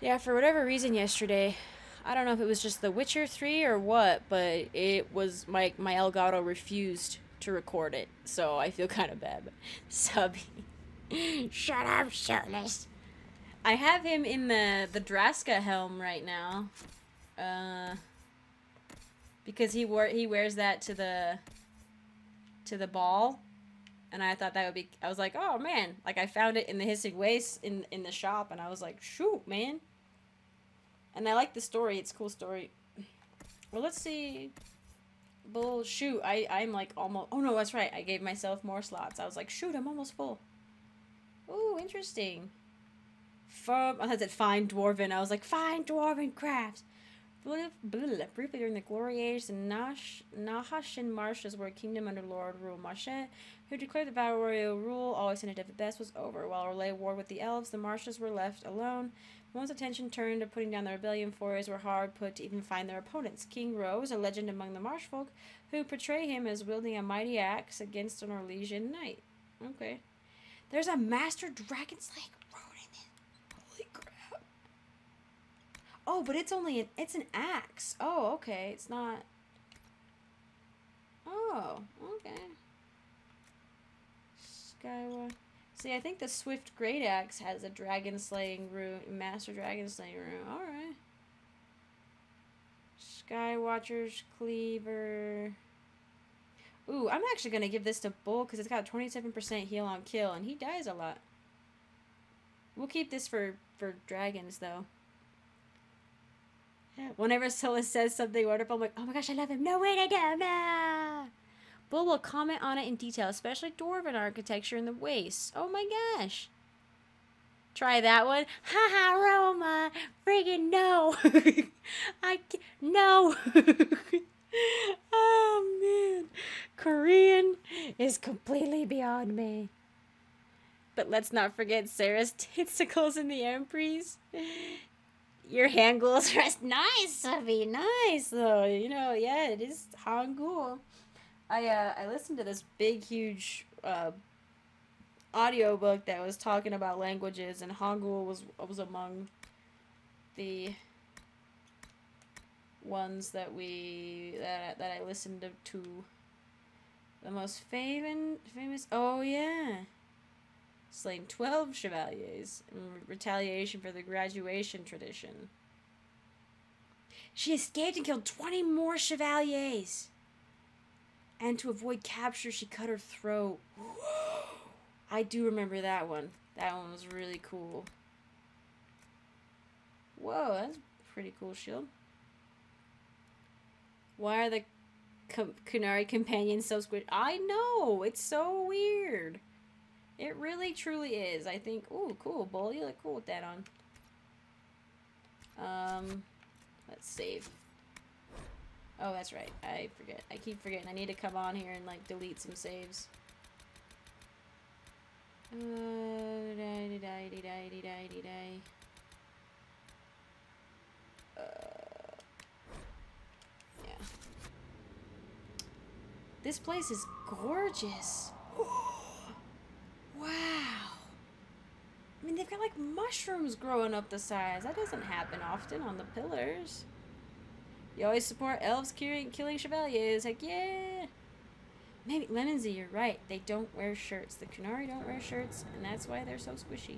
Yeah, for whatever reason yesterday, I don't know if it was just The Witcher 3 or what, but it was my Elgato refused to record it, so I feel kind of bad. Subby. Shut up, shirtless. I have him in the Draska helm right now. Because he wears that to the ball. And I thought that would be, I was like, oh man, like I found it in the Hissing Waste in the shop, and I was like, shoot, man. And I like the story, it's a cool story. Well, let's see. Bull, shoot, I'm like almost, oh no, that's right, I gave myself more slots. I was like, shoot, I'm almost full. Ooh, interesting. I said fine dwarven, I was like, fine dwarven crafts. Briefly during the glory age, the Nahashin marshes were a kingdom under Lord Rule Mashe, who declared that battle royal rule, always hinted at the best, was over. While Orlais warred with the elves, the marshes were left alone. One's attention turned to putting down the rebellion, forays were hard put to even find their opponents. King Rose, a legend among the marshfolk, who portray him as wielding a mighty axe against an Orlesian knight. Okay. There's a master dragon slaying rodent in it. Holy crap. Oh, but it's an axe. Oh, okay. It's not. Oh, okay. Skywalker. See, I think the Swift Great Axe has a dragon slaying rune, master dragon slaying rune. Alright. Skywatcher's Cleaver. Ooh, I'm actually going to give this to Bull because it's got 27% heal on kill, and he dies a lot. We'll keep this for dragons, though. Whenever Sola says something wonderful, I'm like, oh my gosh, I love him. No, wait, I don't. No. Bull will comment on it in detail, especially dwarven architecture in the wastes. Oh my gosh. Try that one. Haha, Roma. Friggin' no. No. Oh man. Korean is completely beyond me. But let's not forget Sarah's titsicles in the Emprise. Your hangul's rest. Nice, Subby. Nice, though. You know, yeah, it is hangul. I listened to this big, huge audiobook that was talking about languages, and Hangul was among the ones that I listened to. The most famous. Oh yeah, slain 12 chevaliers in retaliation for the graduation tradition. She escaped and killed 20 more chevaliers. And to avoid capture, she cut her throat. I do remember that one. That one was really cool. Whoa, that's a pretty cool shield. Why are the Kunari companions so squid? I know! It's so weird. It really, truly is. I think... Ooh, cool, Bull. You look cool with that on. Let's save. Oh, that's right. I forget. I keep forgetting. I need to come on here and, like, delete some saves. Yeah. This place is gorgeous. Wow. I mean, they've got, like, mushrooms growing up the sides. That doesn't happen often on the pillars. You always support elves killing chevaliers. Heck yeah. Maybe, Lemonsy, you're right. They don't wear shirts. The Kunari don't wear shirts, and that's why they're so squishy.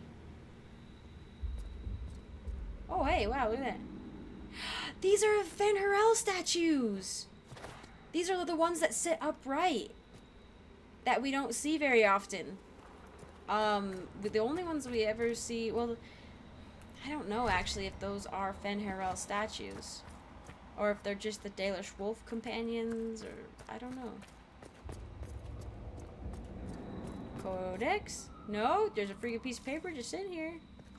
Oh, hey, wow, look at that. These are Fen'Harel statues. These are the ones that sit upright. That we don't see very often. The only ones we ever see... Well, I don't know, actually, if those are Fen'Harel statues. Or if they're just the Dalish Wolf companions, or... I don't know. Codex? No, there's a freaking piece of paper just sitting here.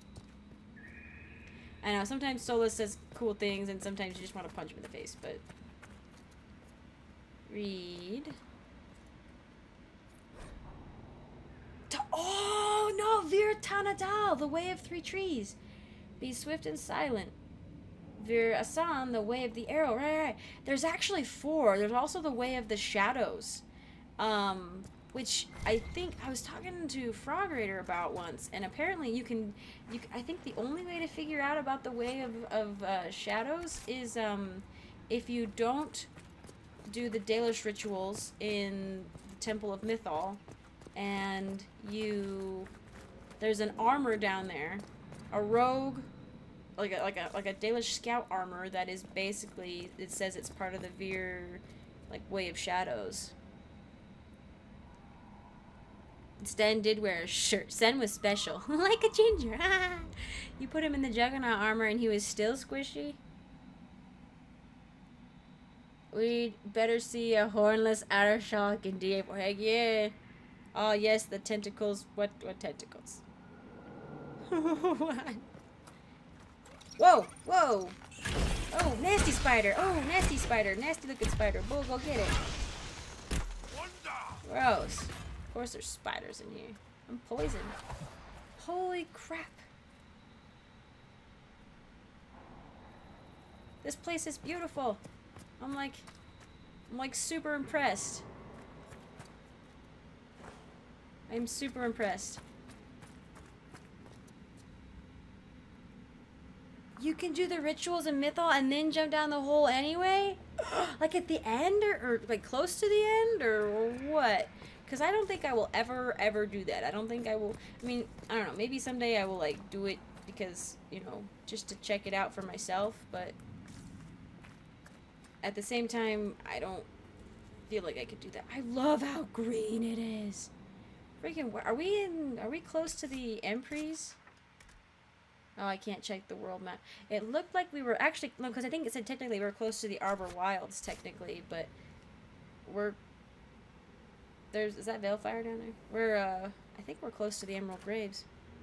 I know, sometimes Solus says cool things, and sometimes you just want to punch him in the face, but... Read. Oh, no! Vir Tanadal, the way of 3 trees. Be swift and silent. Vir Asan, the way of the arrow. Right. There's actually 4. There's also the way of the shadows. which I think I was talking to Frog Raider about once, and apparently you can, I think the only way to figure out about the way of shadows is if you don't do the Dalish rituals in the Temple of Mythal, and there's an armor down there, a rogue, like a Dalish scout armor that is basically, it says it's part of the Vir, like, way of shadows. Sten did wear a shirt. Sten was special. Like a ginger. You put him in the Juggernaut armor and he was still squishy? We'd better see a hornless Arashok in DA4. Heck yeah. Oh yes, the tentacles. What tentacles? What? Whoa, whoa. Oh, nasty spider. Oh, nasty spider. Nasty looking spider. Bull, go get it. Gross. Of course there's spiders in here. I'm poisoned. Holy crap. This place is beautiful. I'm like super impressed. I'm super impressed. You can do the rituals in Mythal and then jump down the hole anyway? Like at the end or like close to the end or what? Because I don't think I will ever do that. I don't think I will. I mean, I don't know. Maybe someday I will like do it because, you know, just to check it out for myself. But at the same time, I don't feel like I could do that. I love how green it is. Freaking, are we close to the Emprise? Oh, I can't check the world map. It looked like we were actually, no, because I think it said technically we were close to the Arbor Wilds, technically, but is that Veilfire down there? I think we're close to the Emerald Graves.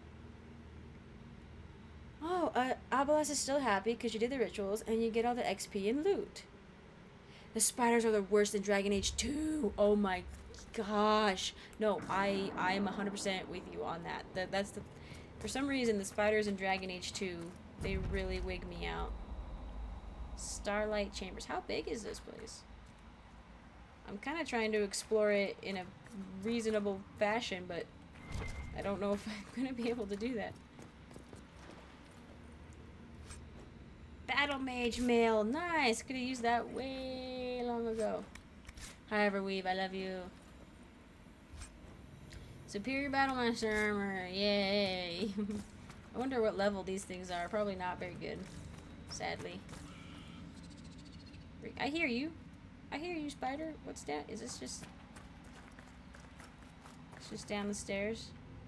Oh, Abelas is still happy because you did the rituals and you get all the XP and loot. The spiders are the worst in Dragon Age 2. Oh my gosh. No, I'm 100% with you on that. For some reason, the spiders in Dragon Age 2, they really wig me out. Starlight Chambers. How big is this place? I'm kind of trying to explore it in a reasonable fashion, but I don't know if I'm going to be able to do that. Battle Mage Mail. Nice. Could have used that way long ago. Hi, Everweave. I love you. Superior Battlemaster armor. Yay. I wonder what level these things are. Probably not very good. Sadly. I hear you. I hear you, spider. What's that? Is this just... It's just down the stairs.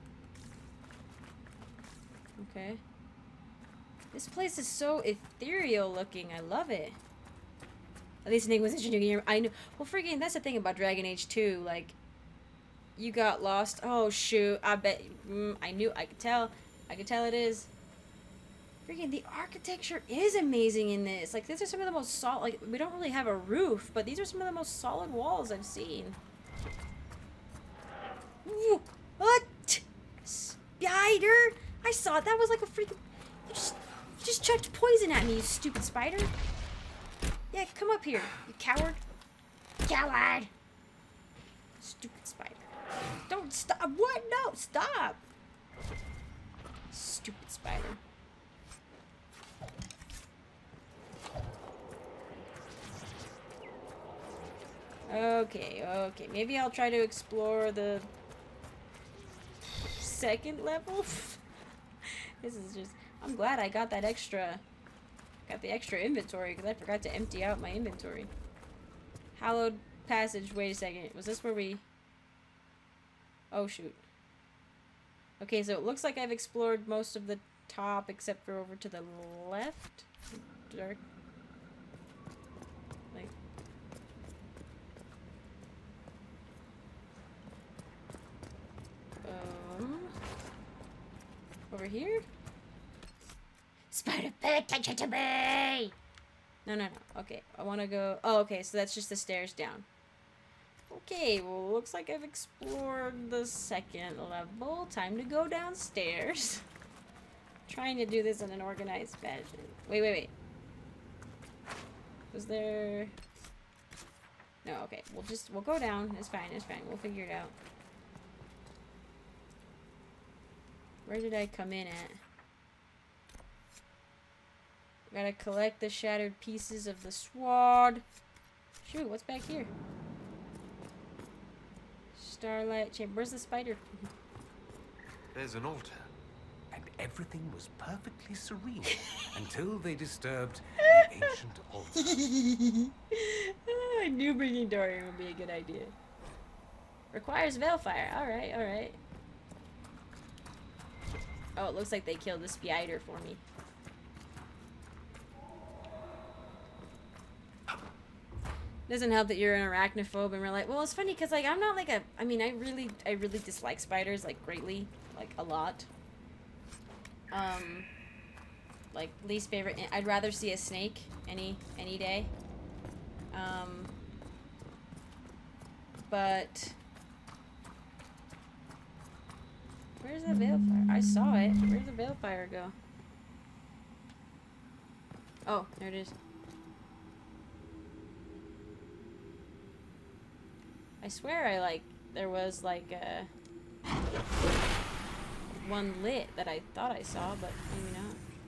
Okay. This place is so ethereal looking. I love it. At least in Inquisition you can hear... I know... Well, freaking, that's the thing about Dragon Age 2. Like, you got lost. Oh, shoot. I bet... I knew... I could tell. I could tell it is. Freaking, the architecture is amazing in this. Like, these are some of the most solid... Like, we don't really have a roof, but these are some of the most solid walls I've seen. Ooh, what? Spider? I saw it. That was like a freaking... You just chucked poison at me, you stupid spider. Yeah, come up here, you coward. Coward! Stupid spider. Don't stop. What? No, stop. Stupid spider. Okay. Maybe I'll try to explore the second level. This is just... I'm glad I got that extra... Got the extra inventory because I forgot to empty out my inventory. Hallowed Passage. Wait a second. Was this where we... Oh, shoot. Okay, so it looks like I've explored most of the top except for over to the left. Dark. Like... Over here? Spider, pay attention to me! No. Okay, I want to go... Oh, okay, so that's just the stairs down. Okay, well, looks like I've explored the second level. Time to go downstairs. Trying to do this in an organized fashion. Wait. Was there... No, okay, we'll go down. It's fine. We'll figure it out. Where did I come in at? Gotta collect the shattered pieces of the sword. Shoot, what's back here? Starlight chamber. Where's the spider? There's an altar. And everything was perfectly serene until they disturbed the ancient altar. Oh, I knew bringing Dorian would be a good idea. Requires Veilfire. Alright, alright. Oh, it looks like they killed the spider for me. Doesn't help that you're an arachnophobe and we're like, well, it's funny because like I'm not like a, I mean, I really dislike spiders like greatly, like a lot. Like least favorite. I'd rather see a snake any day. But where's the Veilfire? I saw it. Where's the Veilfire go? Oh, there it is. I swear there was like one lit that I thought I saw, but maybe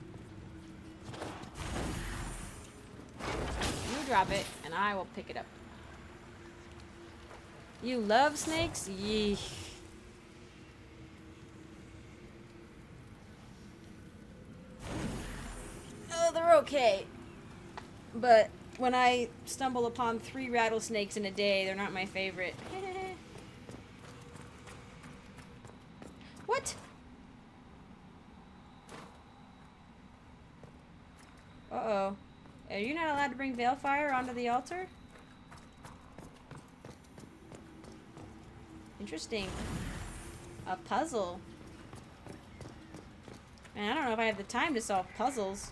not. You drop it, and I will pick it up. You love snakes? Yeesh. Oh, they're okay. But when I stumble upon 3 rattlesnakes in a day, they're not my favorite. What? Uh-oh. Are you not allowed to bring Veilfire onto the altar? Interesting. A puzzle. Man, I don't know if I have the time to solve puzzles.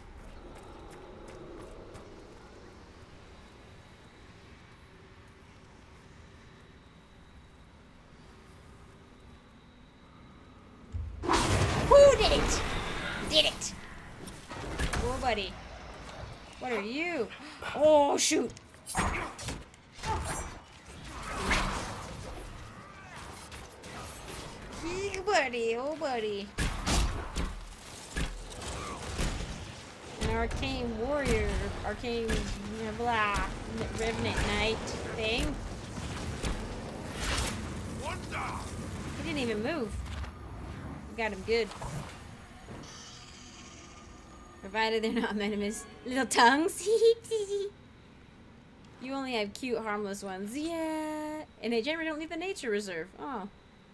Who did it? Did it? Oh, buddy. What are you? Oh, shoot. Buddy, oh, buddy. An arcane warrior, arcane blah, revenant knight thing. He didn't even move. Got him good. Provided they're not venomous. Little tongues. You only have cute, harmless ones. Yeah. And they generally don't leave the nature reserve. Oh.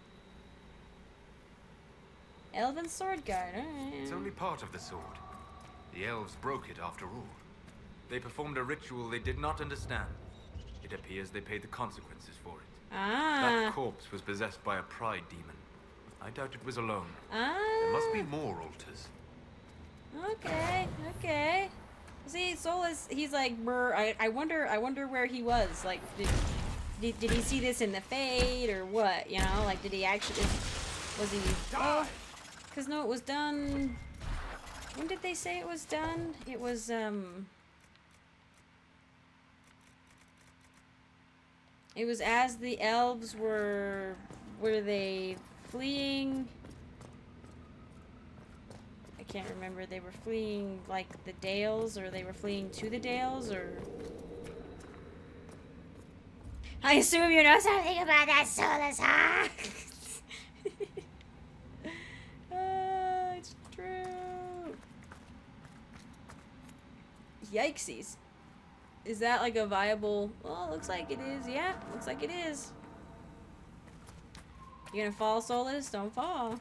Elven sword guard. Alright. It's only part of the sword. The elves broke it after all. They performed a ritual they did not understand. It appears they paid the consequences for it. Ah. That corpse was possessed by a pride demon. I doubt it was alone. Ah. There must be more altars. Okay, okay. See, Solus, he's like, brr, I wonder where he was. Like, did he see this in the Fade or what? You know, like, did he actually, was he? Oh, because no, it was done. When did they say it was done? It was It was as the elves were they fleeing? I can't remember. They were fleeing like the Dales, or they were fleeing to the Dales, or I assume you know something about that, Solus, huh? It's true. Yikesies. Is that like a viable? Well, looks like it is. Yeah, looks like it is. You gonna fall, Solus? Don't fall.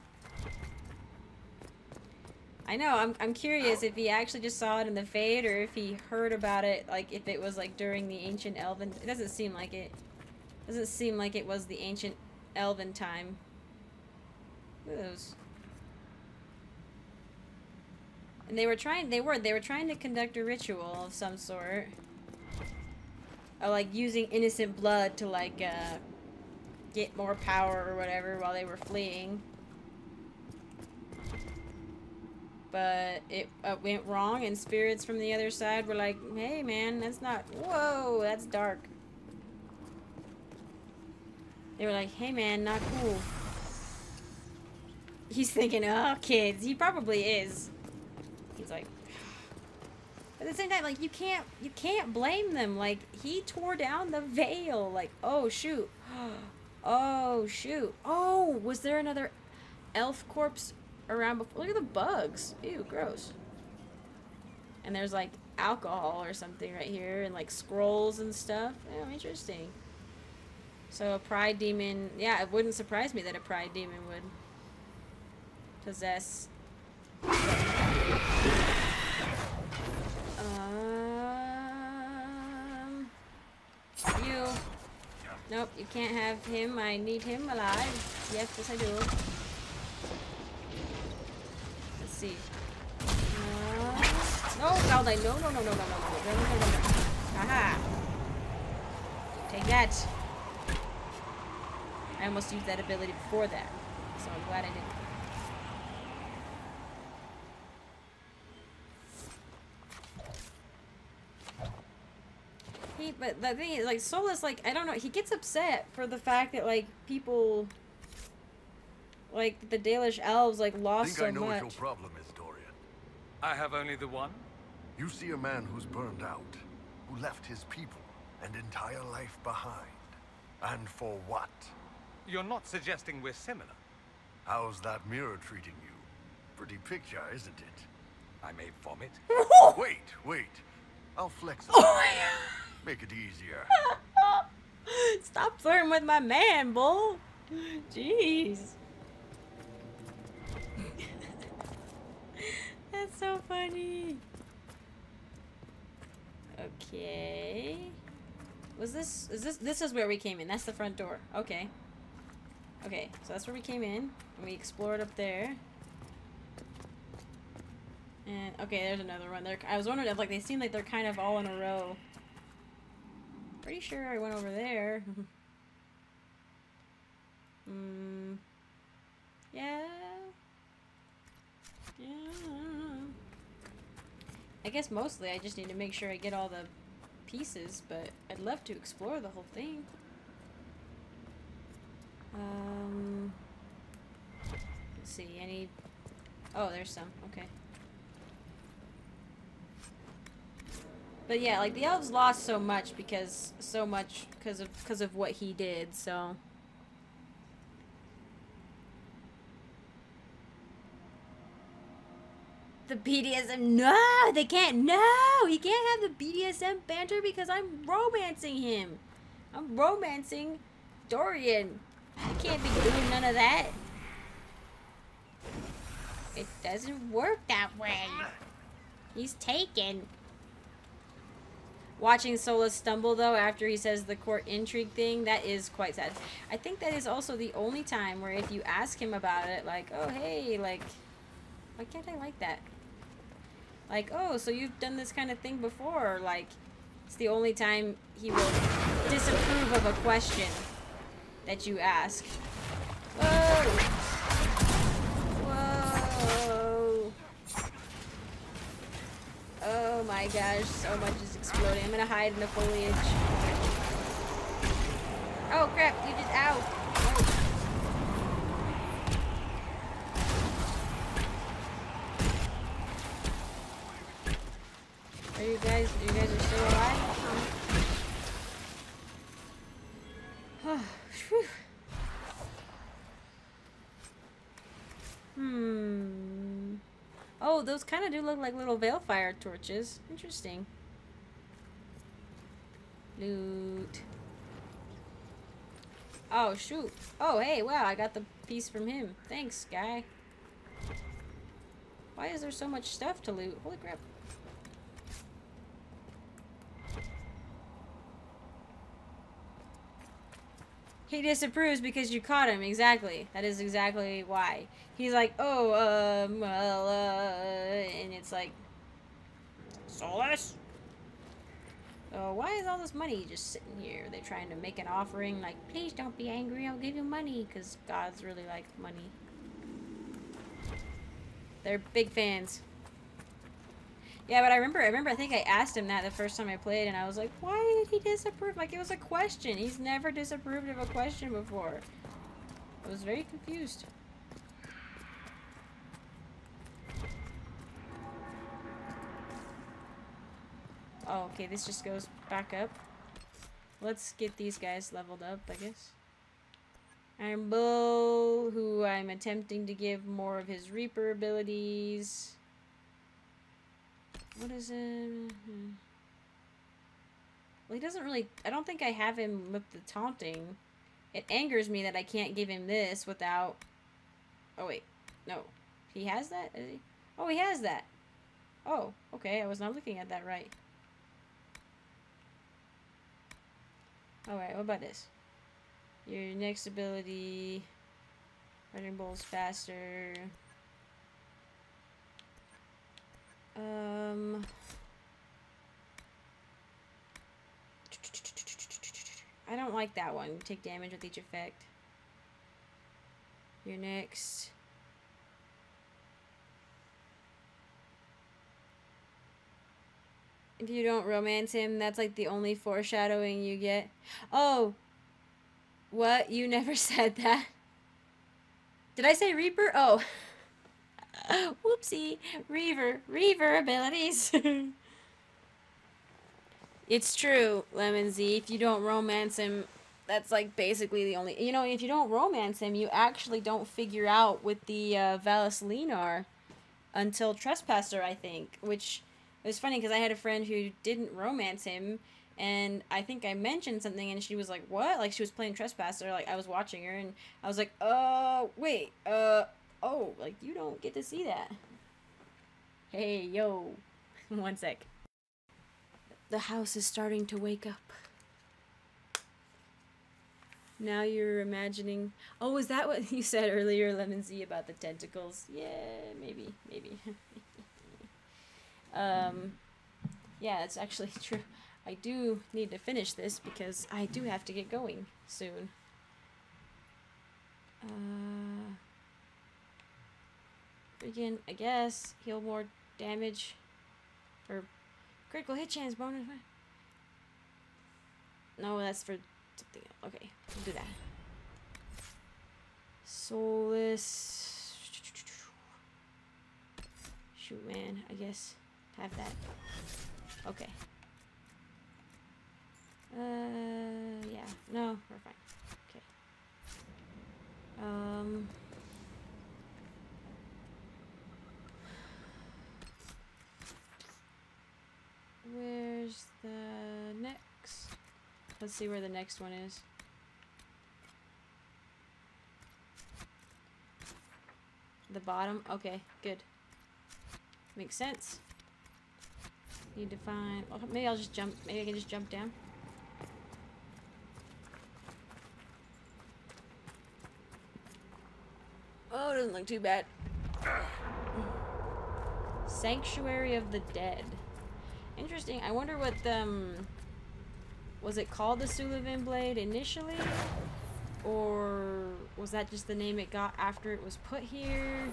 I know. I'm curious if he actually just saw it in the Fade, or if he heard about it. Like if it was like during the ancient Elven. It doesn't seem like it. Doesn't seem like it was the ancient Elven time. Look at those. And they were trying to conduct a ritual of some sort. Like using innocent blood to like get more power or whatever while they were fleeing. But it went wrong, and spirits from the other side were like, hey man, that's not, whoa, that's dark. They were like, hey man, not cool. He's thinking, oh, kids. He probably is. He's like... But at the same time, like, you can't blame them. Like, he tore down the veil. Like, oh, shoot. Oh, shoot. Oh, was there another elf corpse around before? Look at the bugs. Ew, gross. And there's, like, alcohol or something right here. And, like, scrolls and stuff. Oh, interesting. So, a pride demon... Yeah, it wouldn't surprise me that a pride demon would possess... You. Nope, you can't have him. I need him alive. Yes, yes I do. Let's see. No, Galday. No, no, no, no, no, no, no, no, no, no, no. Aha. Take that. I almost used that ability before that. So I'm glad I didn't. But the thing is, like, Solus, like, I don't know, he gets upset for the fact that, like, people, like, the Dalish elves, like, lost so much. I know what your problem is, Dorian. I have only the one. You see a man who's burned out, who left his people and entire life behind. And for what? You're not suggesting we're similar. How's that mirror treating you? Pretty picture, isn't it? I may vomit. Wait. I'll flex it. Make it easier. Stop flirting with my man, bull. Jeez. That's so funny. Okay. This is where we came in. That's the front door. Okay. Okay, so that's where we came in. And we explored up there. And okay, there's another one. I was wondering if, like, they seem like they're kind of all in a row. Pretty sure I went over there. Yeah. Yeah. I guess mostly I just need to make sure I get all the pieces, but I'd love to explore the whole thing. Let's see, any... Oh, there's some. Okay. But yeah, like, the elves lost so much because of what he did, so... The BDSM, no! They can't, no! He can't have the BDSM banter because I'm romancing him. I'm romancing Dorian. I can't be doing none of that. It doesn't work that way. He's taken. Watching Solus stumble, though, after he says the court intrigue thing, that is quite sad. I think that is also the only time where if you ask him about it, like, oh, hey, like, why can't I like that? Like, oh, so you've done this kind of thing before, like, it's the only time he will disapprove of a question that you ask. Whoa! Whoa! Oh my gosh, so much is exploding. I'm gonna hide in the foliage. Oh crap, you just, ow! Oh. You guys are still alive? Oh, those kind of do look like little Veilfire torches. Interesting. Loot. Oh, shoot. Oh, hey, wow, I got the piece from him. Thanks, guy. Why is there so much stuff to loot? Holy crap. He disapproves because you caught him. Exactly. That is exactly why. He's like, oh, well, and it's like, Solus? Oh, why is all this money just sitting here? Are they trying to make an offering? Like, please don't be angry. I'll give you money. Because gods really like money. They're big fans. Yeah, but I remember, I think I asked him that the first time I played, and I was like, why did he disapprove? Like, it was a question. He's never disapproved of a question before. I was very confused. Oh, okay, this just goes back up. Let's get these guys leveled up, I guess. Iron Bull, who I'm attempting to give more of his Reaper abilities. What is it? Well, he doesn't really... I don't think I have him with the taunting. It angers me that I can't give him this without... Oh, wait. No. He has that? Is he? Oh, he has that. Oh, okay. I was not looking at that right. Alright, what about this? Your next ability... Running Bull's faster. I don't like that one. You take damage with each effect. Your next... If you don't romance him, that's like the only foreshadowing you get. Oh! What? You never said that. Did I say Reaper? Oh. Whoopsie. Reaver abilities. It's true, Lemon Z. If you don't romance him, that's like basically the only... You know, if you don't romance him, you actually don't figure out with the Valis Linar until Trespasser, I think. Which was funny because I had a friend who didn't romance him, and I think I mentioned something and she was like, what? Like she was playing Trespasser, like I was watching her, and I was like, wait, oh, like you don't get to see that. Hey, yo. One sec. The house is starting to wake up. Now you're imagining... Oh, is that what you said earlier, Lemon Z, about the tentacles? Yeah, maybe. Yeah, it's actually true. I do need to finish this because I do have to get going soon. Freaking, I guess, heal more damage. Or... Critical hit chance bonus. No, that's for something else. Okay, we'll do that. Soulless. Shoot, man. I guess have that. Okay. Yeah. No, we're fine. Okay. Where's the next? Let's see where the next one is. The bottom? Okay, good. Makes sense. Need to find... Well, maybe I'll just jump. Maybe I can just jump down. Oh, it doesn't look too bad. Sanctuary of the Dead. Interesting. I wonder what was it called the Sullivan Blade initially? Or was that just the name it got after it was put here?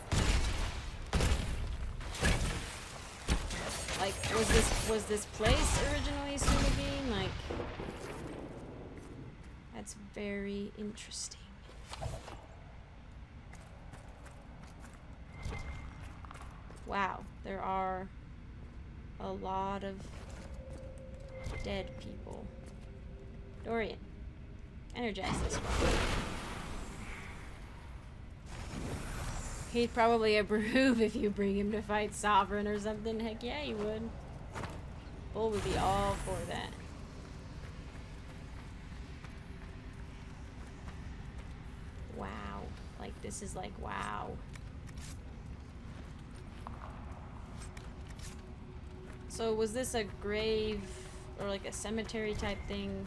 Like, was this place originally Sullivan? Like, that's very interesting. Wow, there are a lot of dead people. Dorian, energize this one. He'd probably approve if you bring him to fight Sovereign or something. Heck yeah, he would. Bull would be all for that. Wow. Like, this is like, wow. So was this a grave or like a cemetery type thing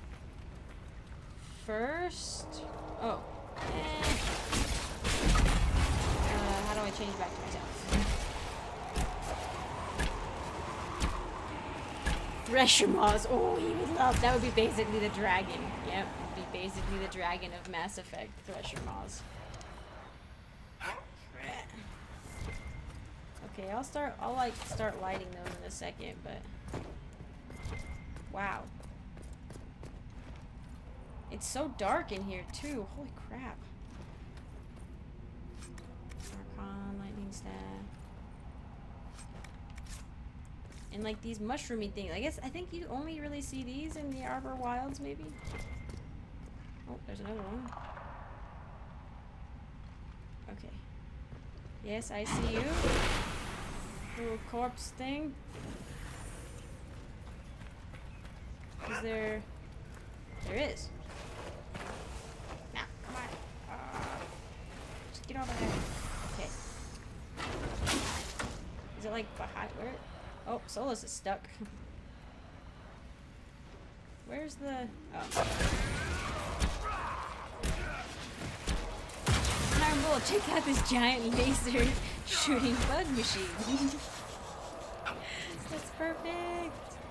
first? Oh. How do I change back to myself? Thresher Maws. Oh, he would love. That would be basically the dragon. Yep, it'd be basically the dragon of Mass Effect. Thresher Maws. Okay, I'll like start lighting those in a second, but wow. It's so dark in here too. Holy crap. Archon, lightning staff. And like these mushroomy things. I think you only really see these in the Arbor Wilds, maybe? Oh, there's another one. Okay. Yes, I see you. Little corpse thing. Is there... There is. Now, come on. Just get over there. Okay. Is it like behind... Where? Oh, Solus is stuck. Where's the... Oh. Bull, check out this giant laser shooting bug machine. That's perfect.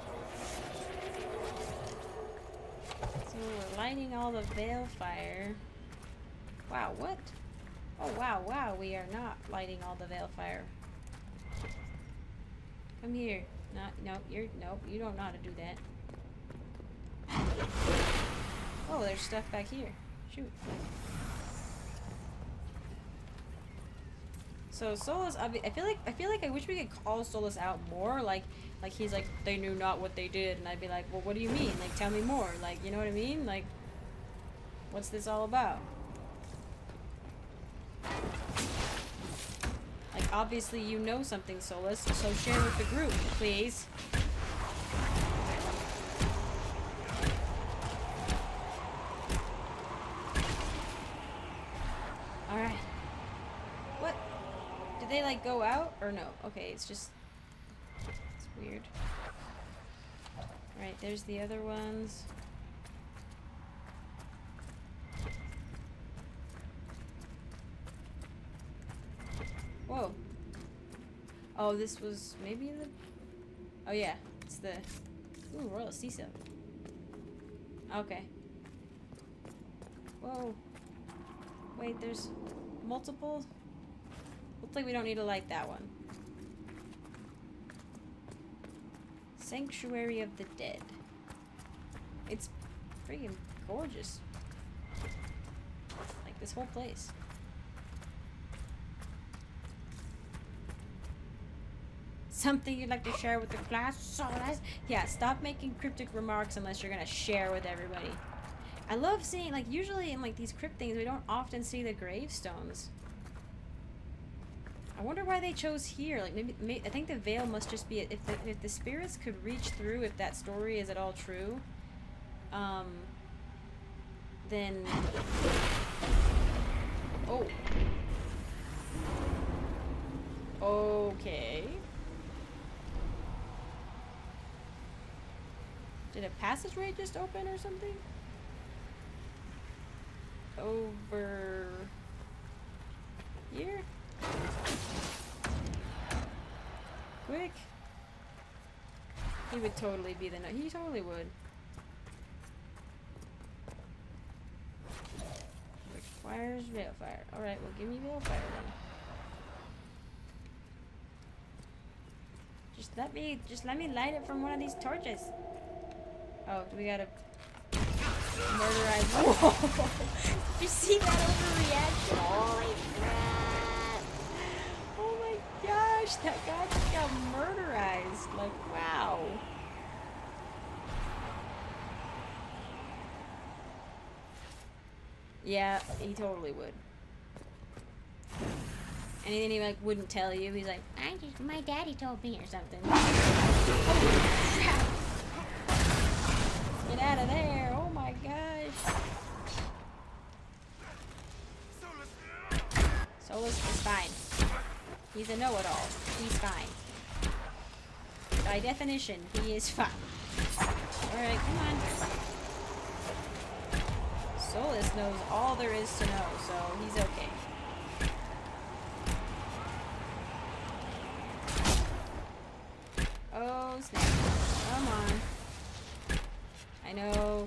So we're lighting all the veil fire. Wow, what? Oh wow, wow, we are not lighting all the veil fire. Come here. Nope, you don't know how to do that. Oh, there's stuff back here. Shoot. So Solus, I feel like I wish we could call Solus out more. Like he's like, they knew not what they did, and I'd be like, well, what do you mean? Like, tell me more. Like, you know what I mean? Like, what's this all about? Like, obviously you know something, Solus, so share with the group, please. All right. What? Did they like go out or no? Okay, it's just, it's weird. Alright, there's the other ones. Whoa. Oh, this was maybe the... Oh yeah, it's the... Ooh, Royal Cecil. Okay. Whoa. Wait, there's multiple... Looks like we don't need to light that one. Sanctuary of the Dead. It's freaking gorgeous. Like this whole place. Something you'd like to share with the class? So that's... Yeah, stop making cryptic remarks unless you're gonna share with everybody. I love seeing, like, usually in like these crypt things we don't often see the gravestones. I wonder why they chose here. Like maybe I think the veil must just be if the spirits could reach through, if that story is at all true, then oh, okay. Did a passageway just open or something? Over here? Quick. He would totally be the no. He totally would. Requires veilfire. Alright, well give me veilfire then. Just let me light it from one of these torches. Oh, do we gotta murderize? Whoa! Did you see that overreaction? Holy crap! Oh my gosh, that guy just got murderized. Like, wow. Yeah, he totally would. And then he like wouldn't tell you. He's like, my daddy told me or something. Oh, crap. Get out of there! Oh my gosh! Solus is fine. He's a know-it-all. He's fine. By definition, he is fine. Alright, come on. Solus knows all there is to know, so he's okay. Oh, snap. Come on. I know.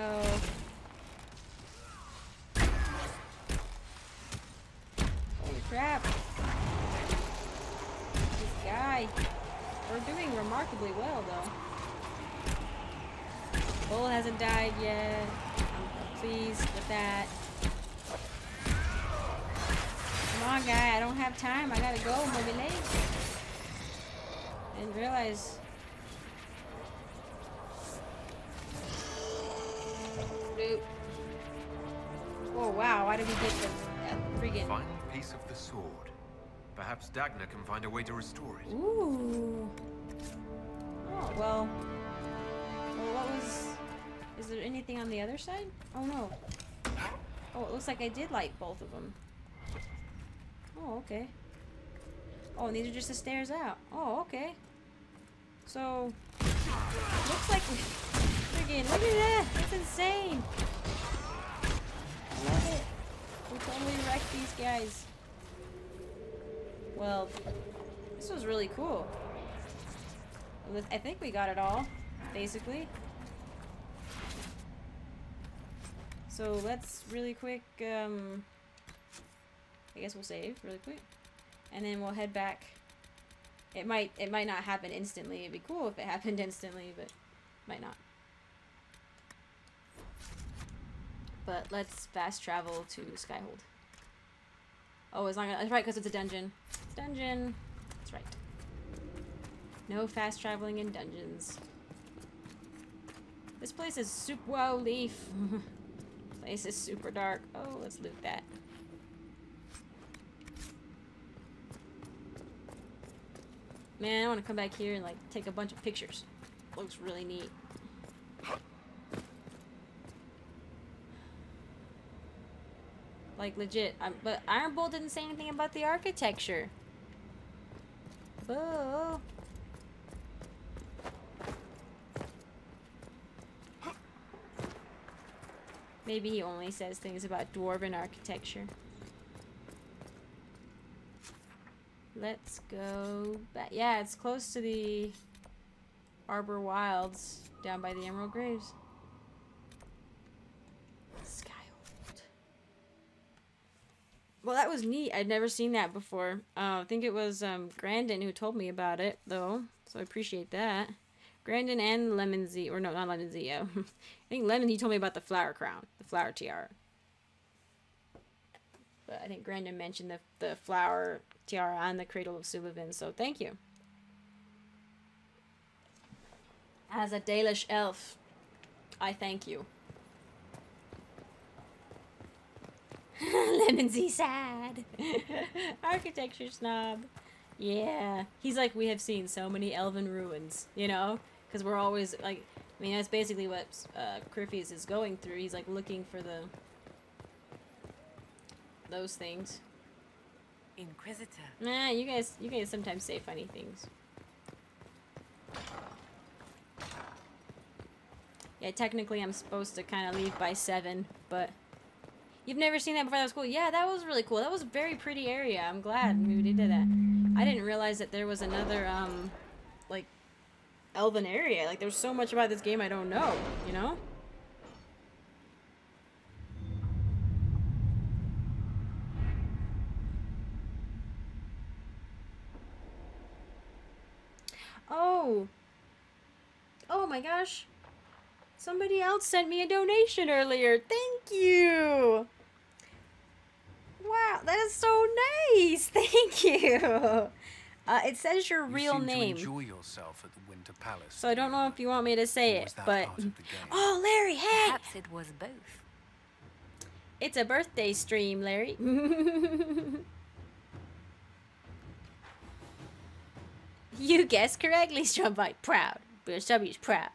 Holy crap. This guy. We're doing remarkably well, though. Bull hasn't died yet. I'm pleased with that. Come on, guy. I don't have time. I gotta go. I'm gonna be late. Didn't realize loot. Oh wow, why did we get the friggin'... Final piece of the sword. Perhaps Dagna can find a way to restore it. Ooh. Oh, well, what was... Is there anything on the other side? Oh, no. Oh, it looks like I did light both of them. Oh, okay. Oh, and these are just the stairs out. Oh, okay. So, looks like... Friggin', look at that! That's insane! I love it. We totally wrecked these guys. Well, this was really cool. I think we got it all, basically. So let's really quick, I guess we'll save really quick. And then we'll head back. It might not happen instantly. It'd be cool if it happened instantly, but might not. But let's fast travel to Skyhold. Oh, it's not gonna, that's right, because it's a dungeon. Dungeon. That's right. No fast traveling in dungeons. This place is super... Whoa, Leaf. Place is super dark. Oh, let's loot that. Man, I want to come back here and like take a bunch of pictures. Looks really neat. Like legit. But Iron Bull didn't say anything about the architecture. Boo. Maybe he only says things about dwarven architecture. Let's go back. Yeah, it's close to the Arbor Wilds down by the Emerald Graves. Skyhold. Well, that was neat. I'd never seen that before. I think it was Grandin who told me about it, though. So I appreciate that. Grandin and Lemon Z, or no, not Lemon Z, yeah. I think Lemon, he told me about the flower crown, the flower tiara. But I think Grandin mentioned the flower tiara and the cradle of Sullivan, so thank you. As a Dalish elf, I thank you. Lemon Z sad. Architecture snob. Yeah. He's like, we have seen so many elven ruins, you know? Because we're always, like, I mean, that's basically what Criffy's is going through. He's, like, looking for those things. Inquisitor. Nah, you guys sometimes say funny things. Yeah, technically I'm supposed to kind of leave by 7, but... You've never seen that before? That was cool. Yeah, that was really cool. That was a very pretty area. I'm glad we did that. I didn't realize that there was another, like, elven area. Like, there's so much about this game I don't know, you know? Oh! Oh my gosh! Somebody else sent me a donation earlier. Thank you! Wow, that is so nice! Thank you! It says your real name. To enjoy yourself at the Winter Palace. So I don't know if you want me to say it, that but... part of the game? Oh, Larry, hey! Perhaps it was both. It's a birthday stream, Larry. You guessed correctly, Strawbite. Proud. But Stubby's proud.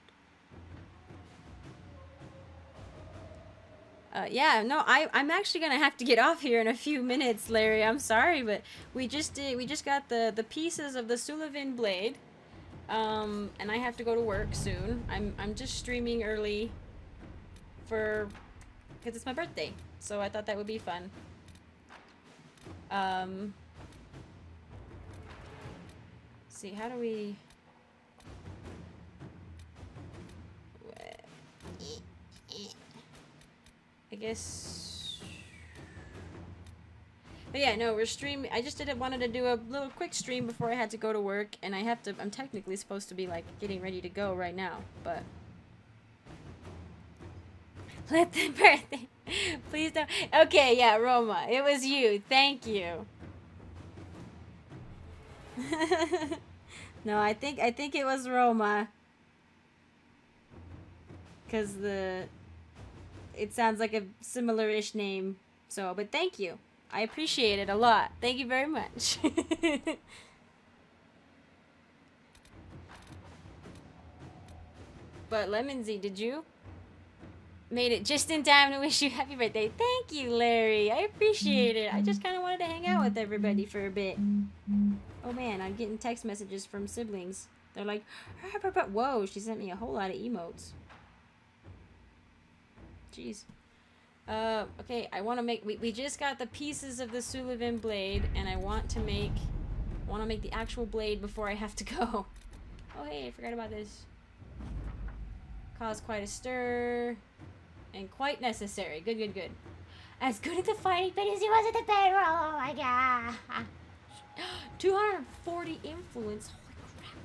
Yeah, no, I'm actually gonna have to get off here in a few minutes, Larry. I'm sorry, but we just got the pieces of the Sullivan blade, and I have to go to work soon. I'm just streaming early because it's my birthday, so I thought that would be fun. See, how do we? I guess. But yeah, no, we're streaming. I just wanted to do a little quick stream before I had to go to work, and I'm technically supposed to be like getting ready to go right now, but. Let the birthday. Please don't. Okay, yeah, Roma, it was you. Thank you. No, I think it was Roma. 'Cause it sounds like a similar-ish name. So, but thank you. I appreciate it a lot. Thank you very much. But Lemonsy, did you? Made it just in time to wish you happy birthday. Thank you, Larry. I appreciate it. I just kind of wanted to hang out with everybody for a bit. Oh man, I'm getting text messages from siblings. They're like, whoa, she sent me a whole lot of emotes. Jeez. Okay, I want to make, we just got the pieces of the Sullivan blade, and I want to make the actual blade before I have to go. Oh hey, I forgot about this. Caused quite a stir. And quite necessary. Good, good, good. As good at the fighting but as he was at the payroll. Oh my god. 240 influence. Holy crap.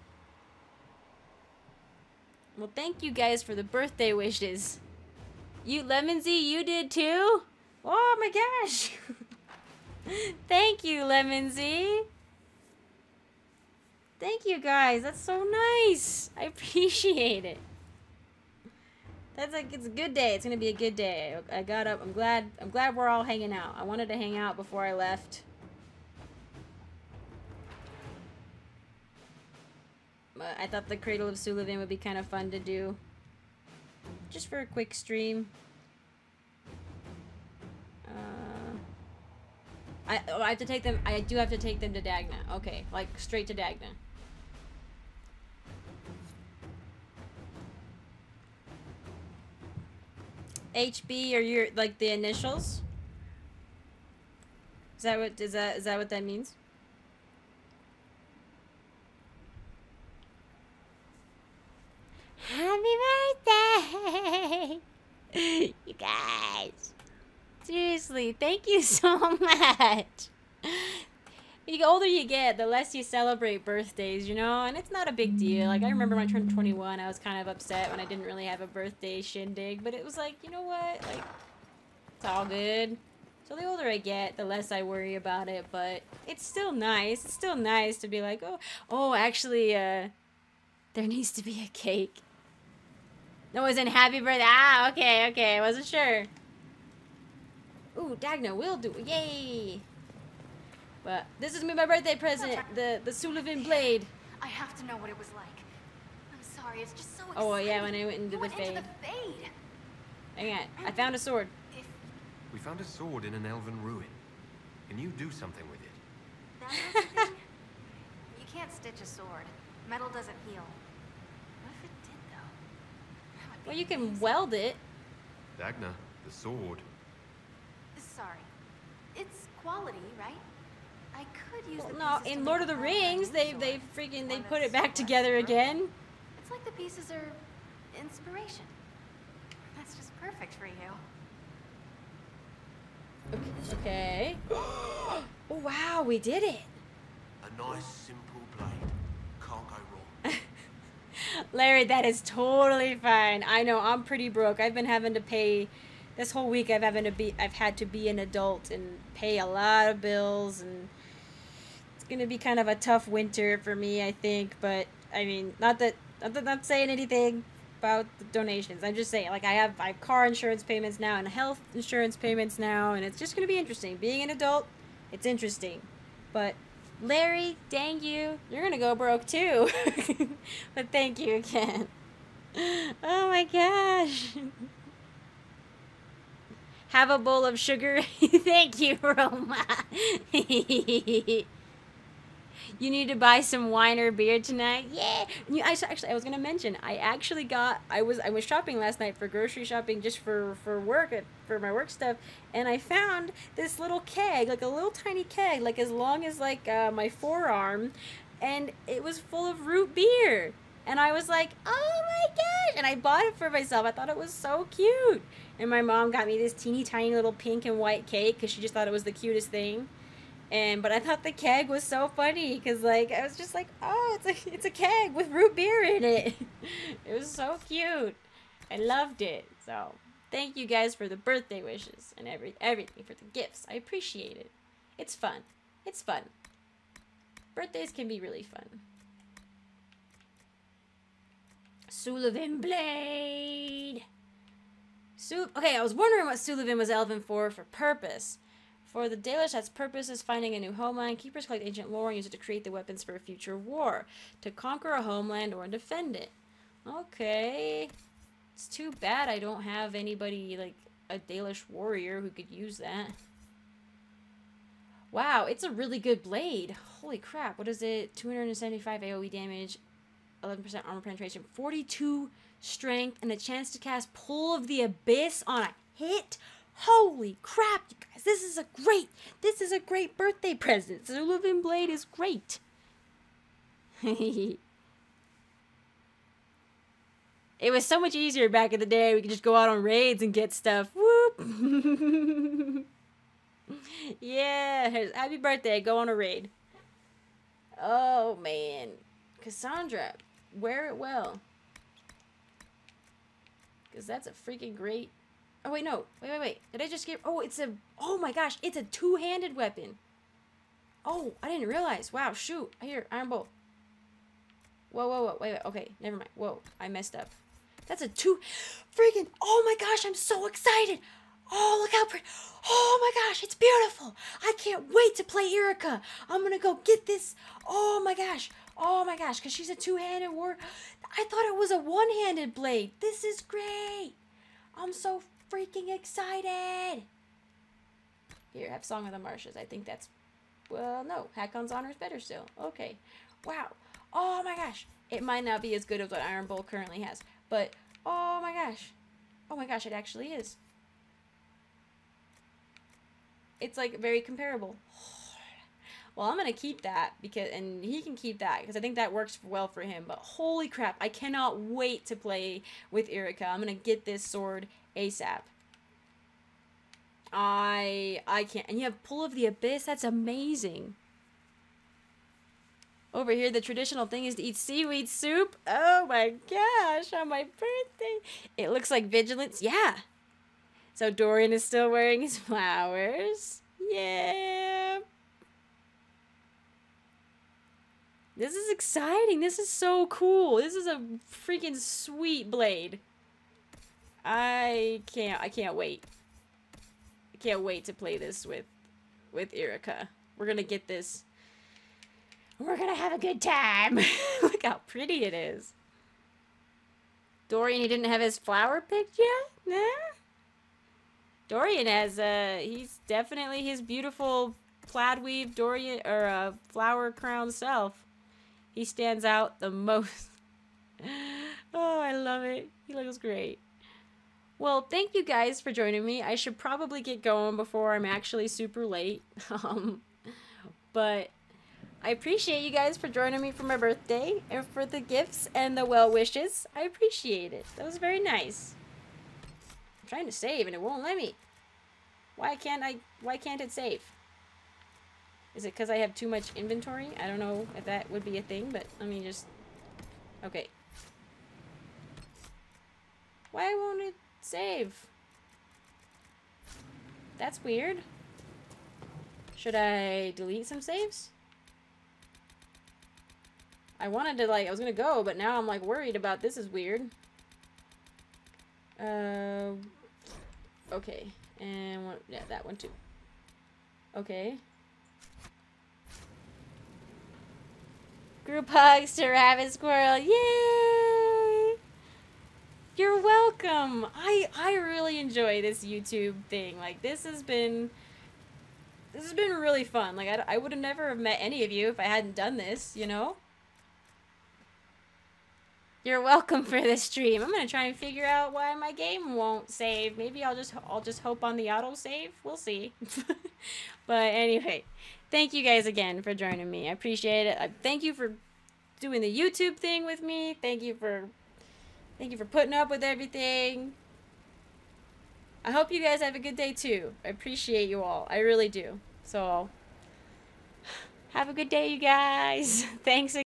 Well, thank you guys for the birthday wishes. You, Lemonsy, you did too? Oh my gosh. Thank you, Lemonsy. Thank you guys. That's so nice. I appreciate it. That's like, it's a good day. It's gonna be a good day. I got up. I'm glad we're all hanging out. I wanted to hang out before I left. But I thought the Cradle of Sullivan would be kind of fun to do. Just for a quick stream. I have to take them. I do have to take them to Dagna. Okay, like straight to Dagna. HB or your like the initials? Is that what that means? Happy birthday! You guys. Seriously, thank you so much. The older you get, the less you celebrate birthdays, you know? And it's not a big deal. Like, I remember when I turned 21, I was kind of upset when I didn't really have a birthday shindig. But it was like, you know what? Like, it's all good. So the older I get, the less I worry about it. But it's still nice. It's still nice to be like, oh, actually, there needs to be a cake. No, it was in happy birthday. Ah, okay. I wasn't sure. Ooh, Dagna will do it. Yay! But this is me, my birthday present, the Sullivan blade. I have to know what it was like. I'm sorry, it's just so exciting. Oh yeah, when I went into the fade. Hang on, I found a sword. We found a sword in an elven ruin. Can you do something with it? That thing? You can't stitch a sword. Metal doesn't heal. What if it did, though? That would be Well, you can amazing. weld it. Dagna, the sword. Sorry. It's quality, right? I could use the No, pieces in to Lord make of the a model Rings, they sword. freaking One put it that's back less together durable. again. It's like the pieces are inspiration. That's just perfect for you. Okay. Oh wow, we did it. A nice simple blade. Can't go wrong. Larry, that is totally fine. I know, I'm pretty broke. I've been having to pay this whole week. I've had to be an adult and pay a lot of bills, and it's gonna be kind of a tough winter for me, I think. But I mean, not saying anything about the donations. I'm just saying, like, I have car insurance payments now and health insurance payments now, and it's just gonna be interesting. Being an adult, it's interesting. But Larry, dang you, you're gonna go broke too. But thank you again. Oh my gosh. Have a bowl of sugar. Thank you, Roma. You need to buy some wine or beer tonight. Yeah. I was gonna mention. I was shopping last night for grocery shopping, just for work, for my work stuff, and I found this little keg, like a little tiny keg, like as long as like my forearm, and it was full of root beer. And I was like, oh my gosh! And I bought it for myself. I thought it was so cute. And my mom got me this teeny tiny little pink and white cake because she just thought it was the cutest thing. But I thought the keg was so funny because, like, I was just like, oh, it's a keg with root beer in it. It was so cute. I loved it. So thank you guys for the birthday wishes and everything, for the gifts. I appreciate it. It's fun. It's fun. Birthdays can be really fun. Sullivan blade. Okay, I was wondering what Sullivan was elven for purpose. For the Dalish, that's purpose is finding a new homeland. Keepers collect ancient lore and use it to create the weapons for a future war. To conquer a homeland or defend it. Okay. It's too bad I don't have anybody, like, a Dalish warrior who could use that. Wow, it's a really good blade. Holy crap, what is it? 275 AoE damage, 11% armor penetration, 42 strength, and a chance to cast Pull of the Abyss on a hit? Holy crap, you guys, this is a great birthday present. Sullivan Blade is great. It was so much easier back in the day. We could just go out on raids and get stuff. Whoop. Yeah, happy birthday. Go on a raid. Oh, man. Cassandra, wear it well. Because that's a freaking great... Oh, wait, no. Wait. Did I just get... Oh, it's a... Oh, my gosh. It's a two-handed weapon. Oh, I didn't realize. Wow, shoot. Here, Iron Bolt. Whoa. Wait. Okay, never mind. Whoa, I messed up. That's a two... Freaking... Oh, my gosh. I'm so excited. Oh, look how pretty. Oh, my gosh. It's beautiful. I can't wait to play Erica. I'm going to go get this. Oh, my gosh. Because she's a two-handed warrior. I thought it was a one-handed blade. This is great. I'm so freaking excited. Here, have Song of the Marshes. I think that's... Well, no. Hakon's Honor is better still. Okay. Wow. Oh, my gosh. It might not be as good as what Iron Bolt currently has. But, oh, my gosh. Oh, my gosh. It actually is. It's, like, very comparable. Well, I'm going to keep that, because, and he can keep that, because I think that works well for him. But holy crap, I cannot wait to play with Erica. I'm going to get this sword ASAP. I can't. And you have Pull of the Abyss? That's amazing. Over here, the traditional thing is to eat seaweed soup. Oh my gosh, on my birthday. It looks like Vigilance. Yeah. So Dorian is still wearing his flowers. Yeah. This is exciting. This is so cool. This is a freaking sweet blade. I can't wait. I can't wait to play this with Erica. We're gonna get this. We're gonna have a good time. Look how pretty it is. Dorian, he didn't have his flower picked yet? Nah? Dorian has, he's definitely his beautiful plaid weave Dorian, or flower crown self. He stands out the most. Oh, I love it. He looks great. Well, thank you guys for joining me. I should probably get going before I'm actually super late. But I appreciate you guys for joining me for my birthday and for the gifts and the well wishes. I appreciate it. That was very nice. I'm trying to save and it won't let me. Why can't it save? Is it because I have too much inventory? I don't know if that would be a thing, but let me just... Okay. Why won't it save? That's weird. Should I delete some saves? I wanted to, like, I was gonna go, but now I'm, like, worried about this is weird. Okay. And one, yeah, that one too. Okay. Group hugs to Rabbit Squirrel. Yay! You're welcome. I really enjoy this YouTube thing. Like, this has been really fun. Like, I would have never have met any of you if I hadn't done this, you know? You're welcome for this stream. I'm gonna try and figure out why my game won't save. Maybe I'll just hope on the autosave. We'll see. But anyway, thank you guys again for joining me. I appreciate it. Thank you for doing the YouTube thing with me. Thank you for putting up with everything. I hope you guys have a good day too. I appreciate you all. I really do. So have a good day, you guys. Thanks again.